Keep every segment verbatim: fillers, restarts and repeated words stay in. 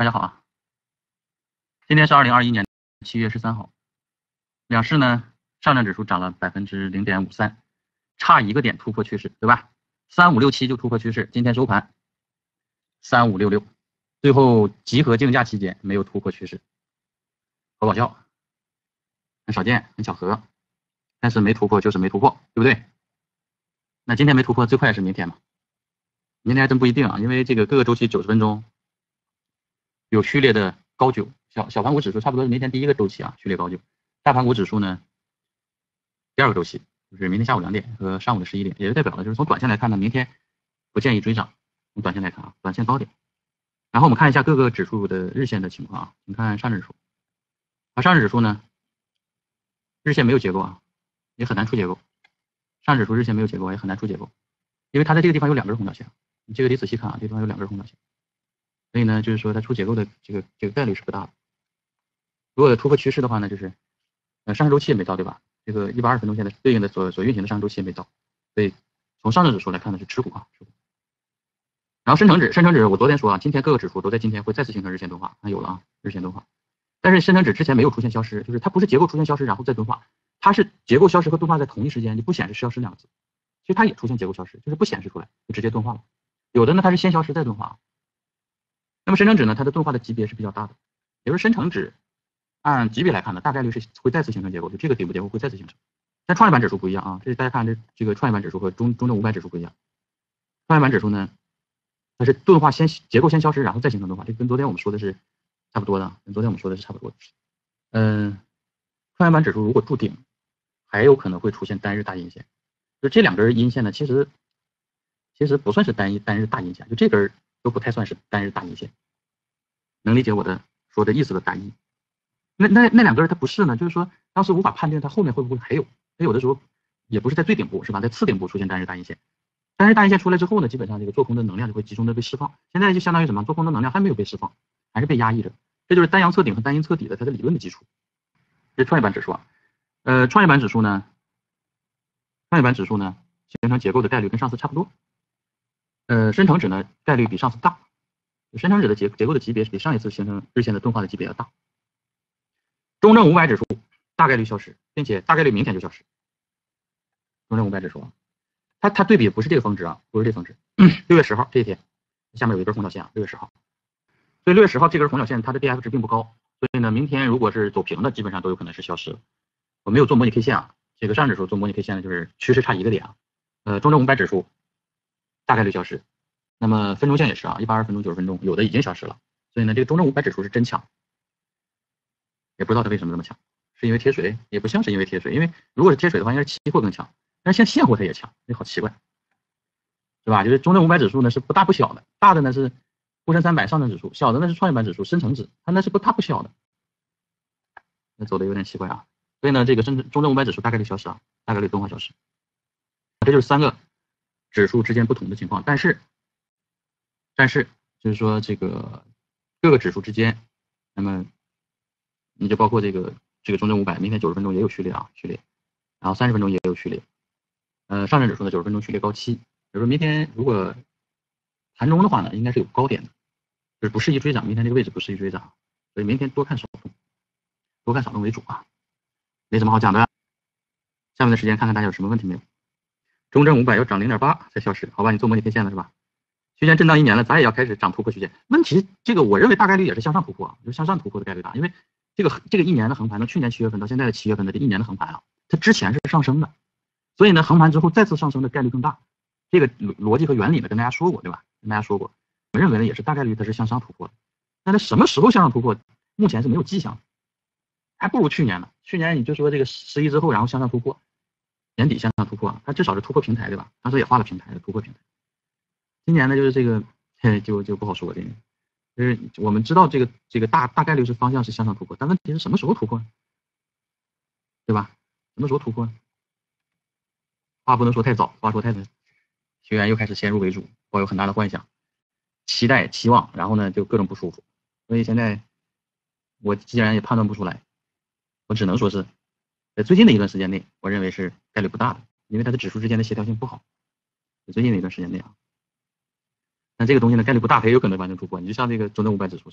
大家好啊，今天是二零二一年七月十三号，两市呢，上证指数涨了百分之零点五三，差一个点突破趋势，对吧？三五六七就突破趋势，今天收盘三五六六，最后集合竞价期间没有突破趋势，好搞笑，很少见，很巧合，但是没突破就是没突破，对不对？那今天没突破，最快是明天嘛？明天还真不一定啊，因为这个各个周期九十分钟有序列的高九，小小盘股指数差不多是明天第一个周期啊，序列高九，大盘股指数呢第二个周期，就是明天下午两点和上午的十一点，也就代表了就是从短线来看呢，明天不建议追涨。从短线来看啊，短线高点。然后我们看一下各个指数的日线的情况啊，你看上证指数，啊上证指数呢日线没有结构啊，也很难出结构。上证指数日线没有结构也很难出结构，因为它在这个地方有两根红 K 线，你这个得仔细看啊，这地方有两根红 K 线，所以呢就是说它出结构的这个这个概率是不大的。如果突破趋势的话呢，就是呃上升周期也没到，对吧？这个一百二十分钟线的对应的所所运行的上升周期也没到，所以从上证指数来看呢是持股啊，持股。然后深成指，深成指我昨天说啊，今天各个指数都在今天会再次形成日线钝化，那有了啊，日线钝化。但是深成指之前没有出现消失，就是它不是结构出现消失然后再钝化，它是结构消失和钝化在同一时间，你不显示消失两个字，其实它也出现结构消失，就是不显示出来就直接钝化了。有的呢它是先消失再钝化。那么深成指呢，它的钝化的级别是比较大的，也就是深成指按级别来看呢，大概率是会再次形成结构，就这个底部结构会再次形成。但创业板指数不一样啊，这大家看这这个创业板指数和中中证五百指数不一样，创业板指数呢。它是钝化先结构先消失，然后再形成钝化，这跟昨天我们说的是差不多的，跟昨天我们说的是差不多的。嗯，创业板指数如果筑顶，还有可能会出现单日大阴线。就这两根阴线呢，其实其实不算是单一单日大阴线，就这根都不太算是单日大阴线。能理解我的说的意思的大意？那那那两根它不是呢，就是说当时无法判定它后面会不会还有，它有的时候也不是在最顶部是吧，在次顶部出现单日大阴线。但是大阴线出来之后呢，基本上这个做空的能量就会集中的被释放。现在就相当于什么？做空的能量还没有被释放，还是被压抑着。这就是单阳测顶和单阴测底的它的理论的基础。这创业板指数啊，呃，创业板指数呢，创业板指数呢形成结构的概率跟上次差不多。呃，深成指呢概率比上次大，深成指的结结构的级别是比上一次形成日线的钝化的级别要大。中证五百指数大概率消失，并且大概率明天就消失。中证五百指数啊。它它对比不是这个峰值啊，不是这个峰值。六月十号这一天，下面有一根红 K 线啊，六月十号。所以六月十号这根红 K 线它的 D F 值并不高，所以呢，明天如果是走平的，基本上都有可能是消失了。我没有做模拟 K 线啊，这个上指数做模拟 K 线呢，就是趋势差一个点啊。呃，中证五百指数大概率消失，那么分钟线也是啊，一百二十分钟、九十分钟有的已经消失了。所以呢，这个中证五百指数是真强，也不知道它为什么这么强，是因为贴水？也不像是因为贴水，因为如果是贴水的话，应该是期货更强。但是像现货它也强，这好奇怪，是吧？就是中证五百指数呢是不大不小的，大的呢是沪深三百上证指数，小的呢是创业板指数深成指，它那是不大不小的，那走的有点奇怪啊。所以呢，这个深中证五百指数大概率消失啊，大概率钝化消失。这就是三个指数之间不同的情况，但是但是就是说这个各个指数之间，那么你就包括这个这个中证五百，明天九十分钟也有序列啊，序列，然后三十分钟也有序列。呃，上证指数呢九十分钟序列高七，比如说明天如果盘中的话呢，应该是有高点的，就是不适宜追涨，明天这个位置不适宜追涨，所以明天多看少动，多看少动为主啊，没什么好讲的。下面的时间看看大家有什么问题没有？中证五百要涨零点八才消失，好吧？你做模拟 K 线了是吧？区间震荡一年了，咱也要开始涨突破区间。问题这个我认为大概率也是向上突破，就是向上突破的概率大，因为这个这个一年的横盘，从去年七月份到现在的七月份的这一年的横盘啊，它之前是上升的。所以呢，横盘之后再次上升的概率更大，这个逻辑和原理呢跟大家说过，对吧？跟大家说过，我认为呢也是大概率它是向上突破的。但它什么时候向上突破，目前是没有迹象，还不如去年呢。去年你就说这个十一之后然后向上突破，年底向上突破，它至少是突破平台，对吧？当时也画了平台的突破平台。今年呢就是这个就就不好说这个，就是我们知道这个这个大大概率是方向是向上突破，但问题是什么时候突破，对吧？什么时候突破？话不能说太早，话说太早，学员又开始先入为主，抱有很大的幻想、期待、期望，然后呢就各种不舒服。所以现在我既然也判断不出来，我只能说是在最近的一段时间内，我认为是概率不大的，因为它的指数之间的协调性不好。在最近的一段时间内啊，那这个东西呢概率不大，它也有可能完成突破。你就像这个中证五百指数是吧？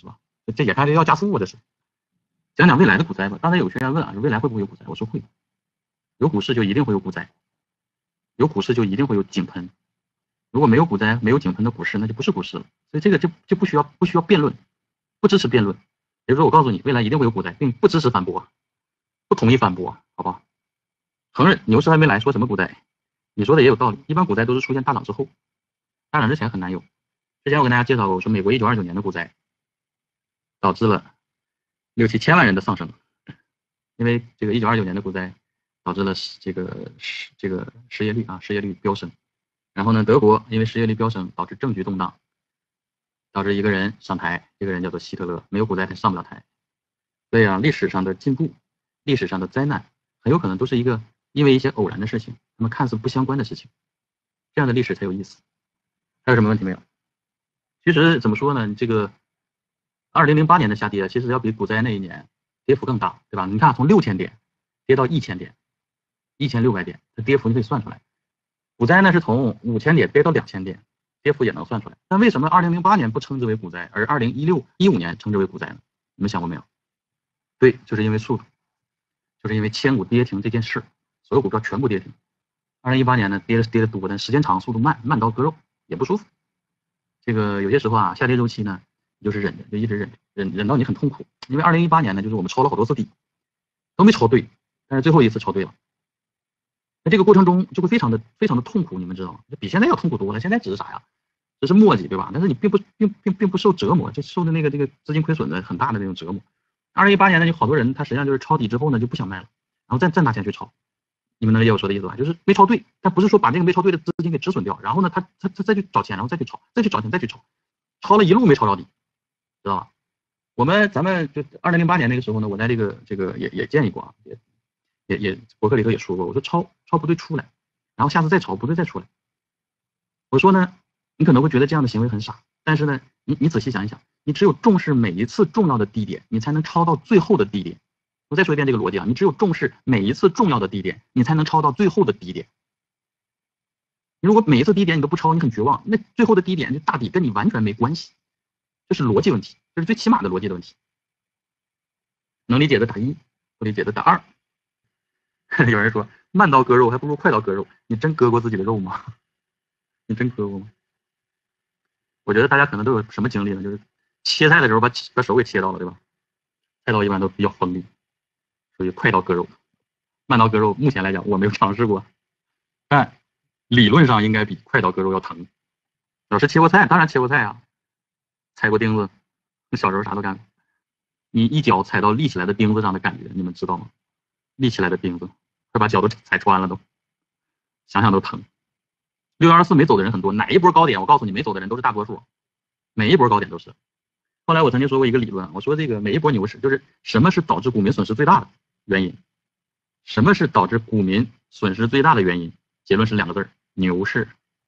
这也看要加速啊，这是。讲讲未来的股灾吧。刚才有学员问啊，未来会不会有股灾？我说会，有股市就一定会有股灾，有股市就一定会有井喷。如果没有股灾、没有井喷的股市，那就不是股市了。所以这个就就不需要不需要辩论，不支持辩论。比如说我告诉你，未来一定会有股灾，并不支持反驳，不同意反驳，好不好？承认牛市还没来，说什么股灾？你说的也有道理。一般股灾都是出现大涨之后，大涨之前很难有。之前我跟大家介绍过，我说美国一九二九年的股灾导致了六七千万人的丧生，因为这个一九二九年的股灾导致了这个这个失业率啊失业率飙升。然后呢，德国因为失业率飙升，导致政局动荡，导致一个人上台，这个人叫做希特勒，没有股灾他上不了台。所以啊，历史上的进步，历史上的灾难，很有可能都是一个因为一些偶然的事情，那么看似不相关的事情，这样的历史才有意思。还有什么问题没有？其实怎么说呢，这个二零零八年的下跌，其实要比股灾那一年跌幅更大，对吧？你看从六千点跌到一千点，一千六百点，这跌幅你可以算出来。股灾呢是从五千点跌到两千点，跌幅也能算出来。但为什么二零零八年不称之为股灾，而二零一六、一五年称之为股灾呢？你们想过没有？对，就是因为速度，就是因为千股跌停这件事，所有股票全部跌停。二零一八年呢跌的跌的多，但时间长，速度慢，慢刀割肉也不舒服。这个有些时候啊，下跌周期呢，你就是忍着，就一直忍忍忍到你很痛苦。因为二零一八年呢，就是我们抄了好多次底，都没抄对，但是最后一次抄对了。那这个过程中就会非常的非常的痛苦，你们知道吗？比现在要痛苦多了。现在只是啥呀？只是磨叽，对吧？但是你并不并并并不受折磨，就受的那个这个资金亏损的很大的那种折磨。二零一八年呢，有好多人他实际上就是抄底之后呢就不想卖了，然后再再拿钱去抄。你们能理解我说的意思吧？就是没抄对，但不是说把这个没抄对的资金给止损掉，然后呢他他他再去找钱，然后再去抄，再去找钱，再去抄，抄了一路没抄到底，知道吧？我们咱们就二零零八年那个时候呢，我在这个这个也也建议过啊，也也也博客里头也说过，我说抄抄不对出来。然后下次再抄不对再出来。我说呢，你可能会觉得这样的行为很傻，但是呢，你你仔细想一想，你只有重视每一次重要的低点，你才能抄到最后的低点。我再说一遍这个逻辑啊，你只有重视每一次重要的低点，你才能抄到最后的低点。如果每一次低点你都不抄，你很绝望，那最后的低点就大底跟你完全没关系，这是逻辑问题，这是最起码的逻辑的问题。能理解的打一，不理解的打二。有人说慢刀割肉还不如快刀割肉，你真割过自己的肉吗？你真割过吗？我觉得大家可能都有什么经历呢？就是切菜的时候把把手给切到了，对吧？菜刀一般都比较锋利，属于快刀割肉。慢刀割肉目前来讲我没有尝试过，但理论上应该比快刀割肉要疼。老师切过菜，当然切过菜啊，踩过钉子，那小时候啥都干。你一脚踩到立起来的钉子上的感觉，你们知道吗？立起来的钉子会把脚都踩穿了，都想想都疼。六一二四没走的人很多，哪一波高点我告诉你，没走的人都是大多数，每一波高点都是。后来我曾经说过一个理论，我说这个每一波牛市就是什么是导致股民损失最大的原因，什么是导致股民损失最大的原因？结论是两个字儿：牛市。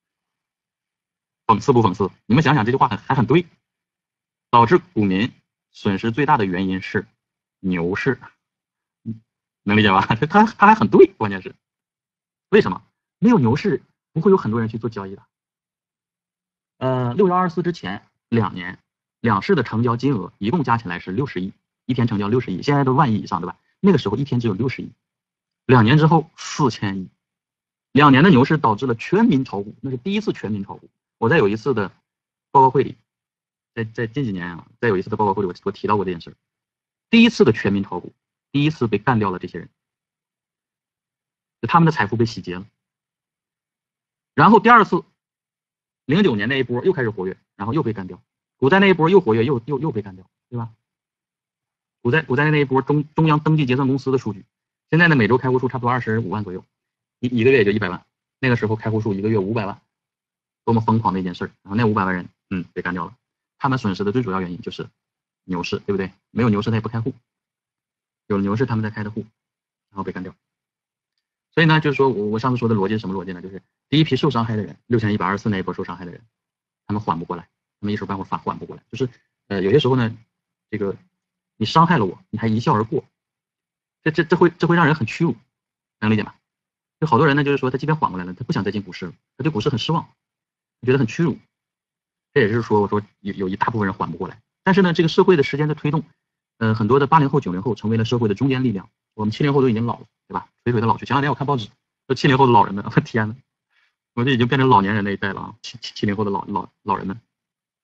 讽刺不讽刺？你们想想这句话很还很对，导致股民损失最大的原因是牛市。能理解吧？他他还很对，关键是为什么没有牛市不会有很多人去做交易的？呃，六幺二四之前两年两市的成交金额一共加起来是六十亿，一天成交六十亿，现在都万亿以上，对吧？那个时候一天只有六十亿，两年之后四千亿，两年的牛市导致了全民炒股，那是第一次全民炒股。我在有一次的报告会里，在在近几年啊，在有一次的报告会里我我提到过这件事，第一次的全民炒股。第一次被干掉了，这些人，就他们的财富被洗劫了。然后第二次，零九年那一波又开始活跃，然后又被干掉。股灾那一波又活跃，又又又被干掉，对吧？股灾股灾那一波中中央登记结算公司的数据，现在呢每周开户数差不多二十五万左右，一一个月也就一百万。那个时候开户数一个月五百万，多么疯狂的一件事。然后那五百万人，嗯，被干掉了。他们损失的最主要原因就是牛市，对不对？没有牛市他也不开户。有了牛市他们在开的户，然后被干掉。所以呢，就是说我我上次说的逻辑是什么逻辑呢？就是第一批受伤害的人，六千一百二十四那一波受伤害的人，他们缓不过来，他们一时半会儿缓缓不过来。就是呃有些时候呢，这个你伤害了我，你还一笑而过，这这这会这会让人很屈辱，能理解吗？有好多人呢，就是说他即便缓过来了，他不想再进股市了，他对股市很失望，觉得很屈辱。这也就是说，我说有有一大部分人缓不过来， 但是呢，这个社会的时间的推动，呃，很多的八零后、九零后成为了社会的中坚力量。我们七零后都已经老了，对吧？垂垂的老去。前两天我看报纸，说七零后的老人们，我天呐，我这已经变成老年人那一代了啊！七七七零后的老老老人们。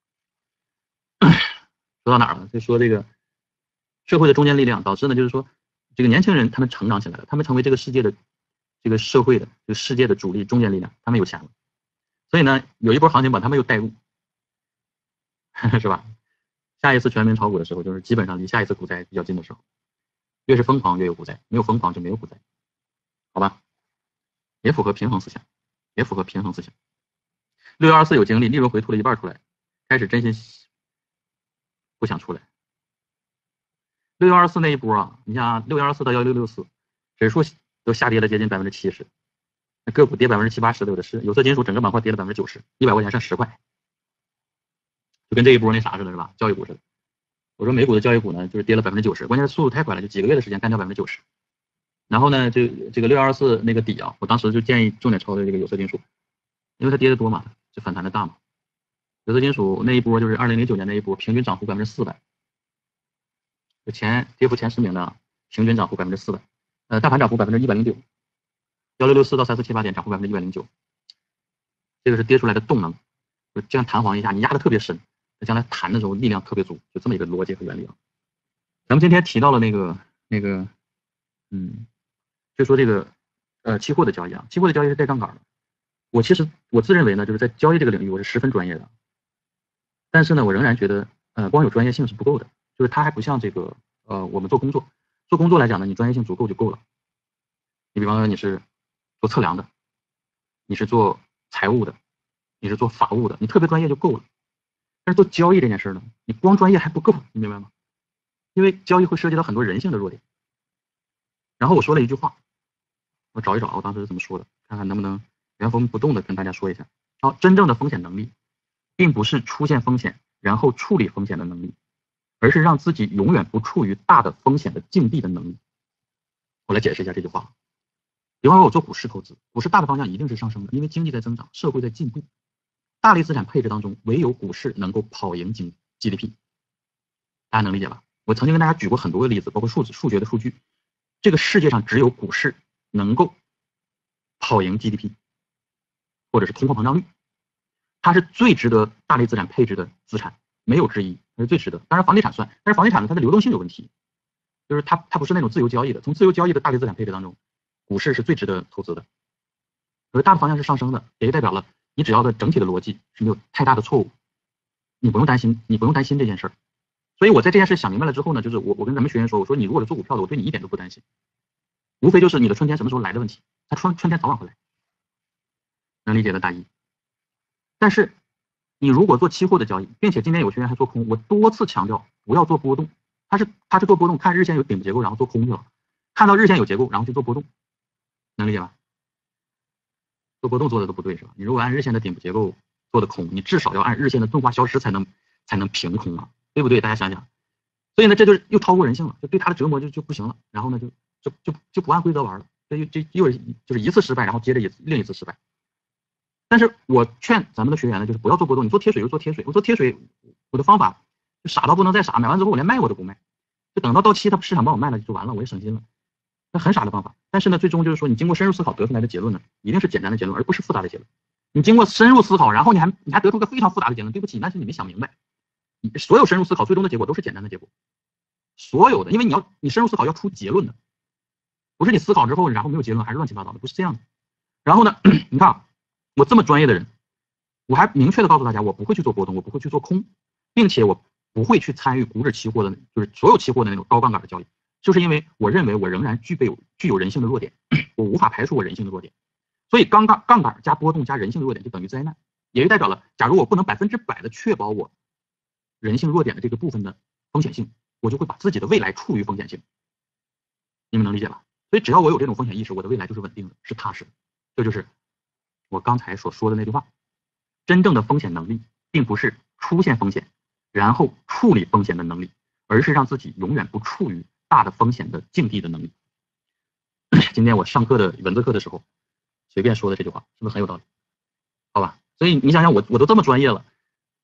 说到哪儿了？就说这个社会的中坚力量导致呢，就是说这个年轻人他们成长起来了，他们成为这个世界的这个社会的这个世界的主力中坚力量，他们有钱了，所以呢，有一波行情把他们又带入，是吧？下一次全民炒股的时候，就是基本上离下一次股灾比较近的时候，越是疯狂越有股灾，没有疯狂就没有股灾，好吧？也符合平衡思想，也符合平衡思想。六一二四有经历，利润回吐了一半出来，开始真心不想出来。六一二四那一波啊，你像六一二四到幺六六四，指数都下跌了接近百分之七十，那个股跌百分之七八十的有的是，有色金属整个板块跌了百分之九十，一百块钱剩十块，就跟这一波那啥似的，是吧？交易股似的。我说美股的交易股呢，就是跌了百分之九十，关键是速度太快了，就几个月的时间干掉百分之九十。然后呢，这这个六一二四那个底啊，我当时就建议重点抄的这个有色金属，因为它跌的多嘛，就反弹的大嘛。有色金属那一波就是二零零九年那一波，平均涨幅百分之四百，就前跌幅前十名的平均涨幅百分之四百，呃，大盘涨幅百分之一百零九，幺六六四到三四七八点涨幅百分之一百零九，这个是跌出来的动能，就这样弹簧一下，你压的特别深，将来弹的时候力量特别足，就这么一个逻辑和原理啊。咱们今天提到了那个那个，嗯，就说这个呃期货的交易啊，期货的交易是带杠杆的。我其实我自认为呢，就是在交易这个领域我是十分专业的，但是呢，我仍然觉得呃光有专业性是不够的，就是它还不像这个呃我们做工作，做工作来讲呢，你专业性足够就够了。你比方说你是做测量的，你是做财务的，你是做法务的，你特别专业就够了。但是做交易这件事呢，你光专业还不够，你明白吗？因为交易会涉及到很多人性的弱点。然后我说了一句话，我找一找我当时是怎么说的，看看能不能原封不动的跟大家说一下。好，真正的风险能力，并不是出现风险然后处理风险的能力，而是让自己永远不处于大的风险的境地的能力。我来解释一下这句话。比方说我做股市投资，股市大的方向一定是上升的，因为经济在增长，社会在进步。大类资产配置当中，唯有股市能够跑赢 G D P， 大家能理解吧？我曾经跟大家举过很多个例子，包括数字数学的数据。这个世界上只有股市能够跑赢 G D P， 或者是通货膨胀率，它是最值得大类资产配置的资产，没有之一，它是最值得。当然房地产算，但是房地产呢，它的流动性有问题，就是它它不是那种自由交易的。从自由交易的大类资产配置当中，股市是最值得投资的。而大的方向是上升的，也就代表了你只要的整体的逻辑是没有太大的错误，你不用担心，你不用担心这件事儿。所以我在这件事想明白了之后呢，就是我我跟咱们学员说，我说你如果是做股票的，我对你一点都不担心，无非就是你的春天什么时候来的问题，它春春天早晚会来，能理解的大意。但是你如果做期货的交易，并且今天有学员还做空，我多次强调不要做波动，他是他是做波动，看日线有顶部结构然后做空去了，看到日线有结构然后去做波动，能理解吧？做波动做的都不对是吧？你如果按日线的顶部结构做的空，你至少要按日线的钝化消失才能才能平空啊，对不对？大家想想，所以呢，这就是又超过人性了，就对他的折磨就就不行了。然后呢，就就就就不按规则玩了，这这又是就是一次失败，然后接着一次另一次失败。但是我劝咱们的学员呢，就是不要做波动，你做贴水就做贴水。我做贴水，我的方法就傻到不能再傻，买完之后我连卖我都不卖，就等到到期他市场帮我卖了就完了，我也省心了。那很傻的方法，但是呢，最终就是说你经过深入思考得出来的结论呢，一定是简单的结论，而不是复杂的结论。你经过深入思考，然后你还你还得出个非常复杂的结论，对不起，那是你没想明白。你所有深入思考最终的结果都是简单的结果，所有的，因为你要你深入思考要出结论的，不是你思考之后然后没有结论还是乱七八糟的，不是这样的。然后呢，你看我这么专业的人，我还明确的告诉大家，我不会去做波动，我不会去做空，并且我不会去参与股指期货的，就是所有期货的那种高杠杆的交易。就是因为我认为我仍然具备有具有人性的弱点，我无法排除我人性的弱点，所以杠杆杠杆加波动加人性的弱点就等于灾难，也就代表了，假如我不能百分之百的确保我人性弱点的这个部分的风险性，我就会把自己的未来处于风险性，你们能理解吧？所以只要我有这种风险意识，我的未来就是稳定的，是踏实的。这就是我刚才所说的那句话，真正的风险能力并不是出现风险然后处理风险的能力，而是让自己永远不处于大的风险的境地的能力。今天我上课的文字课的时候随便说的这句话是不是很有道理？好吧，所以你想想我我都这么专业了，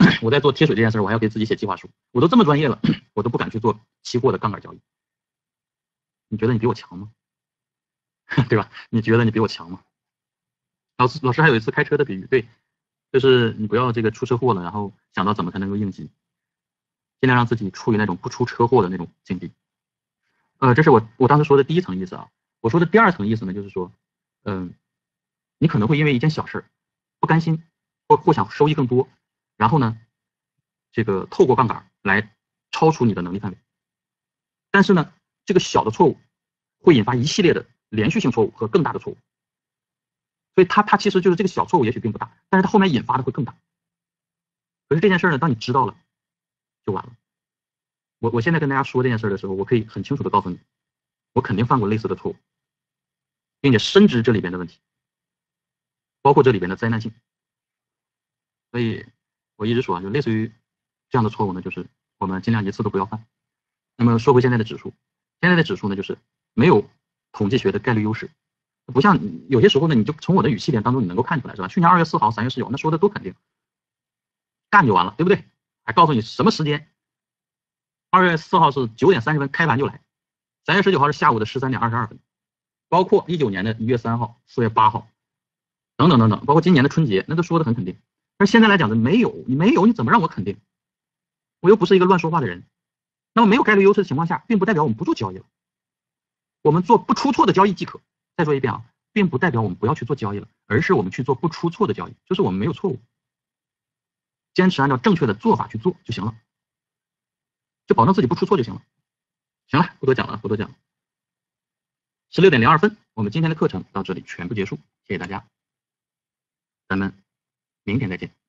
我在做贴水这件事，我还要给自己写计划书。我都这么专业了，我都不敢去做期货的杠杆交易。你觉得你比我强吗？对吧？你觉得你比我强吗？老师，老师还有一次开车的比喻，对，就是你不要这个出车祸了，然后想到怎么才能够应急，尽量让自己处于那种不出车祸的那种境地。呃，这是我我当时说的第一层意思啊。我说的第二层意思呢，就是说，嗯、呃，你可能会因为一件小事不甘心，或或想收益更多，然后呢，这个透过杠杆来超出你的能力范围。但是呢，这个小的错误会引发一系列的连续性错误和更大的错误。所以它它其实就是这个小错误也许并不大，但是它后面引发的会更大。可是这件事呢，当你知道了，就完了。我我现在跟大家说这件事的时候，我可以很清楚的告诉你，我肯定犯过类似的错误，并且深知这里边的问题，包括这里边的灾难性。所以我一直说啊，就类似于这样的错误呢，就是我们尽量一次都不要犯。那么说回现在的指数，现在的指数呢，就是没有统计学的概率优势。不像有些时候呢，你就从我的语气点当中你能够看出来，是吧？去年二月四号、三月十九，那说的多肯定，干就完了，对不对？还告诉你什么时间？二月四号是九点三十分开盘就来，三月十九号是下午的十三点二十二分，包括一九年的一月三号、四月八号，等等等等，包括今年的春节，那都说的很肯定。但是现在来讲呢，没有，你没有，你怎么让我肯定？我又不是一个乱说话的人。那么没有概率优势的情况下，并不代表我们不做交易了，我们做不出错的交易即可。再说一遍啊，并不代表我们不要去做交易了，而是我们去做不出错的交易，就是我们没有错误，坚持按照正确的做法去做就行了，就保证自己不出错就行了。行了，不多讲了，不多讲了。十六点零二分，我们今天的课程到这里全部结束，谢谢大家，咱们明天再见。